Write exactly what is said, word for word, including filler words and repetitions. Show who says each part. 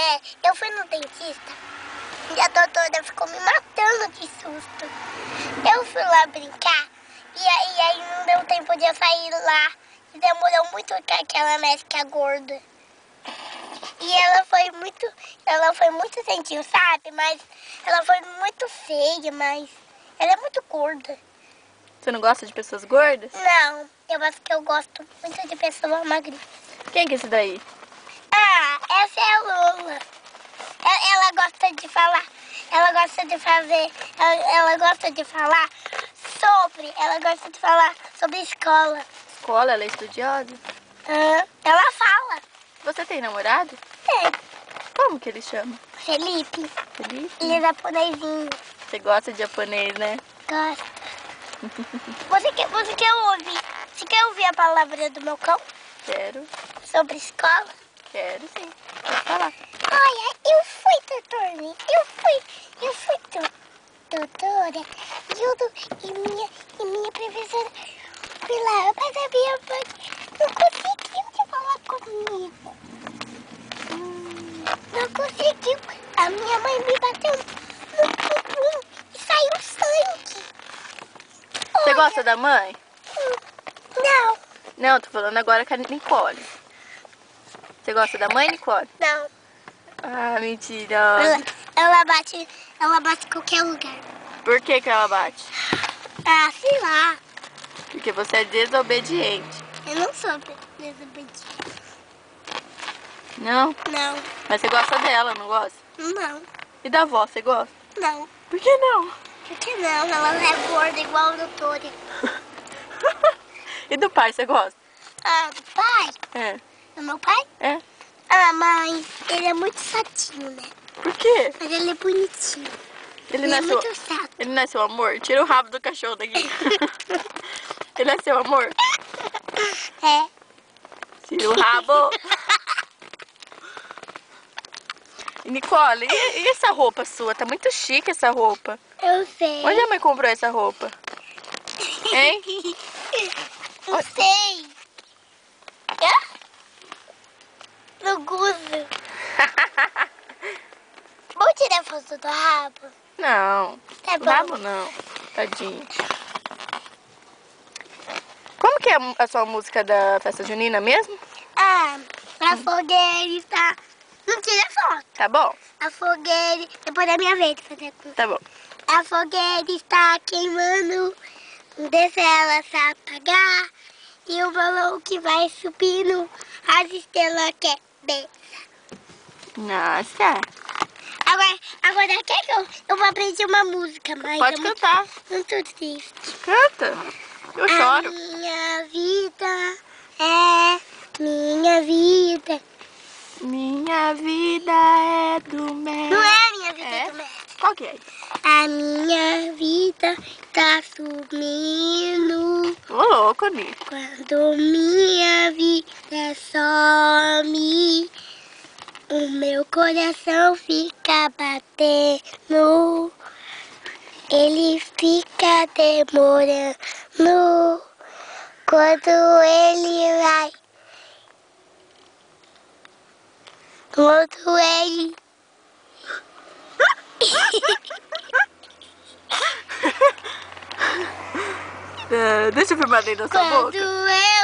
Speaker 1: É, eu fui no dentista e a doutora ficou me matando de susto. Eu fui lá brincar e aí, aí não deu tempo de eu sair lá. E demorou muito com aquela médica gorda. E ela foi muito, ela foi muito gentil, sabe? Mas ela foi muito feia, mas ela é muito gorda.
Speaker 2: Você não gosta de pessoas gordas?
Speaker 1: Não, eu acho que eu gosto muito de pessoa magrinha.
Speaker 2: Quem que é esse daí?
Speaker 1: Ah, essa é a Lula. Ela, ela gosta de falar, ela gosta de fazer, ela, ela gosta de falar sobre, ela gosta de falar sobre escola.
Speaker 2: Escola, ela é estudiosa?
Speaker 1: Ah, ela fala.
Speaker 2: Você tem namorado?
Speaker 1: Tem.
Speaker 2: Como que ele chama?
Speaker 1: Felipe.
Speaker 2: Felipe?
Speaker 1: Ele é japonesinho.
Speaker 2: Você gosta de japonês, né?
Speaker 1: Gosto. Você quer, você quer ouvir? Você quer ouvir a palavra do meu cão?
Speaker 2: Quero.
Speaker 1: Sobre escola?
Speaker 2: Quero sim. Pode falar.
Speaker 1: Olha, eu fui, doutora. Eu fui, eu fui, do, doutora. E, eu, do- e, minha, e minha professora foi lá, mas a minha mãe não conseguiu de falar comigo. Hum, não conseguiu. A minha mãe me bateu no bumbum e saiu sangue.
Speaker 2: Você
Speaker 1: Olha,
Speaker 2: gosta da mãe?
Speaker 1: hum, Não,
Speaker 2: Não, tô falando agora com a Nicole. Você gosta da mãe, Nicole?
Speaker 1: não.
Speaker 2: Ah, mentira.
Speaker 1: Ela, ela bate, ela bate em qualquer lugar.
Speaker 2: Por que que ela bate?
Speaker 1: Ah, sei lá.
Speaker 2: Porque você é desobediente.
Speaker 1: Eu não sou desobediente.
Speaker 2: Não?
Speaker 1: Não,
Speaker 2: Mas você gosta dela, não gosta?
Speaker 1: não,
Speaker 2: E da avó, você gosta?
Speaker 1: não.
Speaker 2: Por que não?
Speaker 1: Por que não? Ela não é gorda igual a doutora.
Speaker 2: E do pai, você gosta?
Speaker 1: Ah, do pai?
Speaker 2: É.
Speaker 1: Do meu pai?
Speaker 2: É?
Speaker 1: Ah, mas ele é muito chatinho, né?
Speaker 2: Por quê?
Speaker 1: Mas ele é bonitinho.
Speaker 2: Ele,
Speaker 1: Ele
Speaker 2: não
Speaker 1: é
Speaker 2: é seu...
Speaker 1: muito chato.
Speaker 2: Ele não é seu amor? Tira o rabo do cachorro daqui. Ele é seu amor?
Speaker 1: É.
Speaker 2: Tira o rabo. E Nicole, e, e essa roupa sua? Tá muito chique essa roupa.
Speaker 1: Eu sei.
Speaker 2: Onde a mãe comprou essa roupa? Hein?
Speaker 1: Não sei. Ah? No Guzo. Vamos tirar foto do rabo?
Speaker 2: Não.
Speaker 1: Tá
Speaker 2: O
Speaker 1: bom.
Speaker 2: rabo não. Tadinho. Como que é a sua música da festa junina mesmo?
Speaker 1: Ah, a fogueira está... Não tira foto.
Speaker 2: Tá bom?
Speaker 1: A fogueira... Depois da minha vez de fazer com...
Speaker 2: Tá bom.
Speaker 1: A fogueira está queimando, deixa ela se apagar. E o balão que vai subindo, as estrelas quer bem.
Speaker 2: Nossa.
Speaker 1: Agora, agora quer que eu, eu vou aprender uma música, mas
Speaker 2: Pode
Speaker 1: é muito,
Speaker 2: cantar.
Speaker 1: muito triste.
Speaker 2: Canta. Eu
Speaker 1: A
Speaker 2: choro.
Speaker 1: minha vida é minha vida.
Speaker 2: Minha vida é do médico.
Speaker 1: Não é a minha vida
Speaker 2: É?
Speaker 1: do médico.
Speaker 2: Qual que é?
Speaker 1: A minha vida tá sumindo.
Speaker 2: Ô, louco, Nico.
Speaker 1: Quando minha vida some, o meu coração fica batendo. Ele fica demorando. Quando ele vai. Quando ele.
Speaker 2: Ah, deixa eu filmar dentro da sua
Speaker 1: Quando
Speaker 2: boca.
Speaker 1: eu